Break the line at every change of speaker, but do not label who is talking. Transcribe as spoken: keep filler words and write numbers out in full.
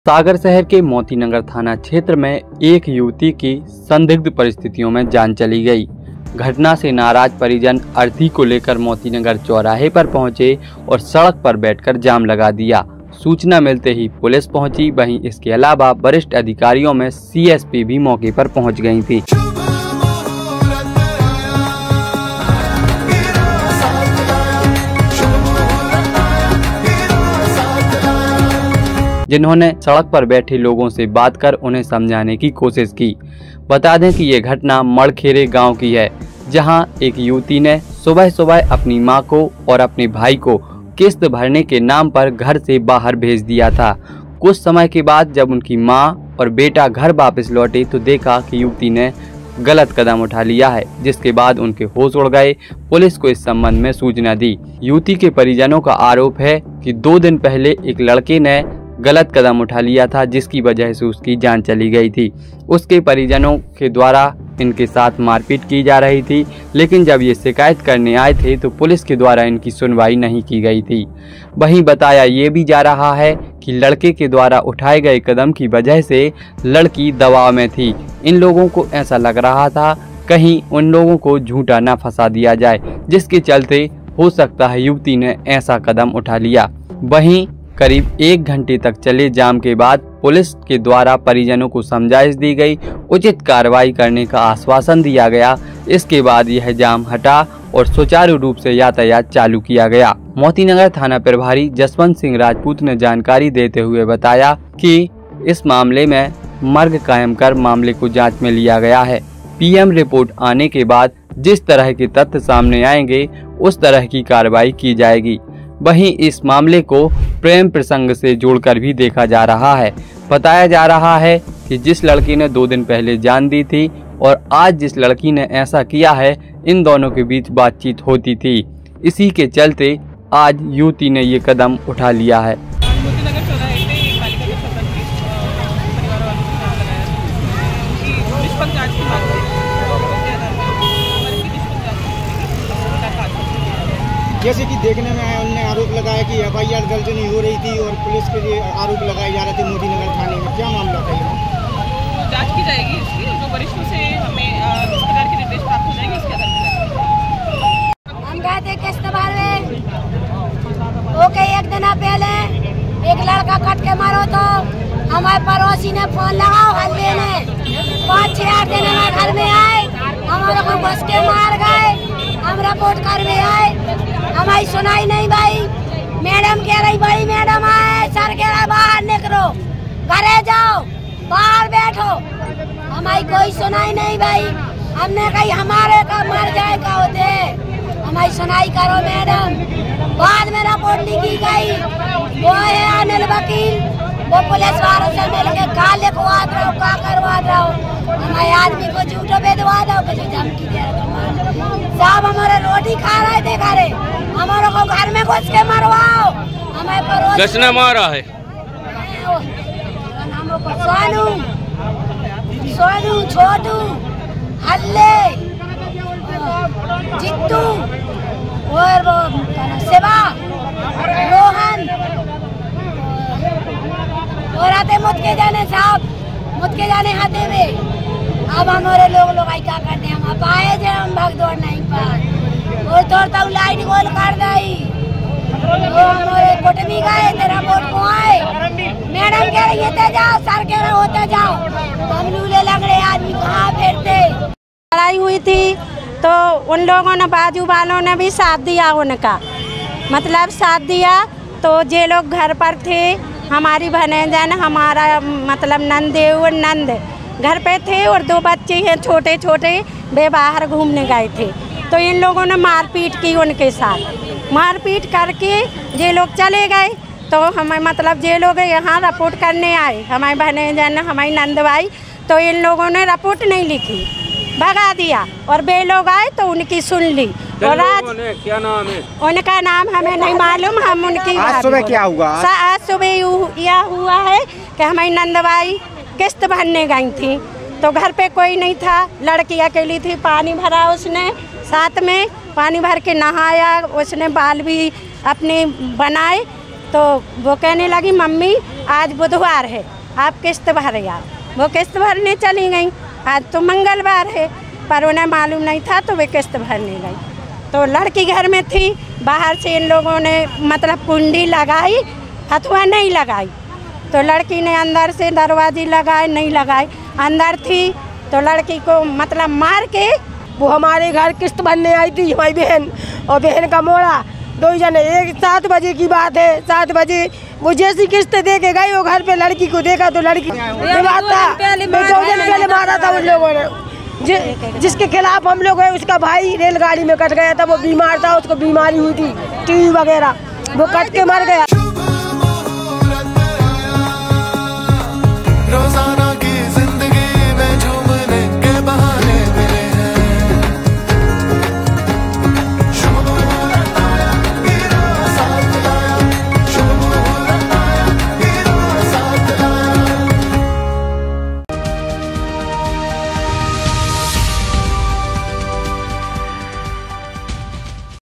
सागर शहर के मोतीनगर थाना क्षेत्र में एक युवती की संदिग्ध परिस्थितियों में जान चली गई। घटना से नाराज परिजन अर्थी को लेकर मोतीनगर चौराहे पर पहुंचे और सड़क पर बैठकर जाम लगा दिया। सूचना मिलते ही पुलिस पहुंची। वहीं इसके अलावा वरिष्ठ अधिकारियों में सीएसपी भी मौके पर पहुंच गई थी। जिन्होंने सड़क पर बैठे लोगों से बात कर उन्हें समझाने की कोशिश की। बता दें कि ये घटना मड़खेरे गांव की है, जहां एक युवती ने सुबह सुबह अपनी मां को और अपने भाई को किस्त भरने के नाम पर घर से बाहर भेज दिया था। कुछ समय के बाद जब उनकी मां और बेटा घर वापस लौटे तो देखा कि युवती ने गलत कदम उठा लिया है, जिसके बाद उनके होश उड़ गए। पुलिस को इस संबंध में सूचना दी। युवती के परिजनों का आरोप है कि दो दिन पहले एक लड़के ने गलत कदम उठा लिया था, जिसकी वजह से उसकी जान चली गई थी। उसके परिजनों के द्वारा इनके साथ मारपीट की जा रही थी, लेकिन जब ये शिकायत करने आए थे तो पुलिस के द्वारा इनकी सुनवाई नहीं की गई थी। वहीं बताया ये भी जा रहा है कि लड़के के द्वारा उठाए गए कदम की वजह से लड़की दबाव में थी। इन लोगों को ऐसा लग रहा था कहीं उन लोगों को झूठा न फंसा दिया जाए, जिसके चलते हो सकता है युवती ने ऐसा कदम उठा लिया। वहीं करीब एक घंटे तक चले जाम के बाद पुलिस के द्वारा परिजनों को समझाइश दी गई, उचित कार्रवाई करने का आश्वासन दिया गया। इसके बाद यह जाम हटा और सुचारू रूप से यातायात चालू किया गया। मोतीनगर थाना प्रभारी जसवंत सिंह राजपूत ने जानकारी देते हुए बताया कि इस मामले में मर्ग कायम कर मामले को जाँच में लिया गया है। पीएम रिपोर्ट आने के बाद जिस तरह के तथ्य सामने आएंगे उस तरह की कार्रवाई की जाएगी। वहीं इस मामले को प्रेम प्रसंग से जोड़कर भी देखा जा रहा है। बताया जा रहा है कि जिस लड़की ने दो दिन पहले जान दी थी और आज जिस लड़की ने ऐसा किया है, इन दोनों के बीच बातचीत होती थी। इसी के चलते आज युवती ने ये कदम उठा लिया है।
जैसे कि देखने में आया, उन्होंने आरोप लगाया कि एफ आई आर दर्ज नहीं हो रही थी और पुलिस के लिए आरोप लगाए जा रहे थे मोतीनगर थाने में। क्या मामला था ये?
जांच की जाएगी इसकी, जो वरिष्ठों से हमें किस प्रकार के निर्देश प्राप्त हो जाएंगे उसके आधार पर।
हम गए थे किस्त भरने, ओके एक दिन पहले एक लड़का कट के मारो तो हमारे पड़ोसी ने फोन लगाओ हल्ले ने पाँच छह आठ दिन हमारे घर में आए, हमारे को बस के मार गए। हम रिपोर्ट करने आए, हमारी सुनाई नहीं भाई। मैडम कह रही बड़ी मैडम आए, सर कह रहा बाहर निकलो, घरे जाओ, बाहर बैठो। हमारी कोई सुनाई नहीं भाई। हमने कही हमारे का मर जाए का होते, हमारी सुनाई करो मैडम। बाद में रिपोर्ट लिखी गई, वो है अनिल वकील, वो पुलिस वालों से मिलके का लिखवा दो, का करवा दो, हमारे आदमी को झूठो बेदवा दो, कुछ धमकी दे रहे। साहब हमारे रोटी खा रहे थे, घरे हमारे को घर में घुस के मरवाओ। हमारे पड़ोस
किसने मारा है?
सोनू सोनू छोटू हल्ले जित्तू और वो शिवा रोहन और आते मुझ के जाने साहब, मुझ के जाने हाथे में। अब हमारे लोग लोग क्या करते हैं, हम आए थे, हम भाग दौड़ नहीं पाए। वो तोड़ता लाइट गोल कर दी, वो हमारे कुटमी गए तेरा वोट को आए। मैडम कह रही है जाओ, सर कह रहे होते जाओ। हम लूले लगड़े आदमी कहाँ फिरते।
लड़ाई हुई थी तो उन लोगों ने, बाजू वालों ने भी साथ दिया उनका, मतलब साथ दिया। तो जे लोग घर पर थे, हमारी भनेजन, हमारा मतलब नंदेव नंद घर पे थे और दो बच्चे हैं छोटे छोटे, वे बाहर घूमने गए थे। तो इन लोगों ने मारपीट की उनके साथ, मारपीट करके जे लोग चले गए। तो हमें मतलब जे लोग यहाँ रिपोर्ट करने आए, हमारे भनेजन, हमारी नंदवाई, तो इन लोगों ने रिपोर्ट नहीं लिखी, भगा दिया। और वे लोग आए तो उनकी सुन ली। और आज
क्या नाम है
उनका? नाम हमें नहीं मालूम, हम उनकी।
आज सुबह क्या हुआ?
आज सुबह यह हुआ है कि हमारी नंदवाई किस्त भरने गई थी, तो घर पे कोई नहीं था, लड़की अकेली थी। पानी भरा उसने, साथ में पानी भर के नहाया, उसने बाल भी अपने बनाए तो वो कहने लगी मम्मी आज बुधवार है, आप किस्त भर आओ। वो किस्त भरने चली गई। आज तो मंगलवार है, पर उन्हें मालूम नहीं था तो वे किस्त भरने गई। तो लड़की घर में थी, बाहर से इन लोगों ने मतलब कुंडी लगाई, हथुआ नहीं लगाई। तो लड़की ने अंदर से दरवाजे लगाए, नहीं लगाए, अंदर थी तो लड़की को मतलब मार के
वो हमारे घर किस्त भरने आई थी, हमारी बहन और बहन का मोड़ा, दो जने। एक सात बजे की बात है, सात बजे वो जैसी किस्त दे के गई वो घर पे लड़की को देखा तो लड़की बीमार था। दो दिन पहले मारा था उन लोगों ने, जि, जिसके खिलाफ हम लोग हैं उसका भाई रेलगाड़ी में कट गया था, वो बीमार था, उसको बीमारी हुई थी टीवी वगैरह, वो कट के मर गया।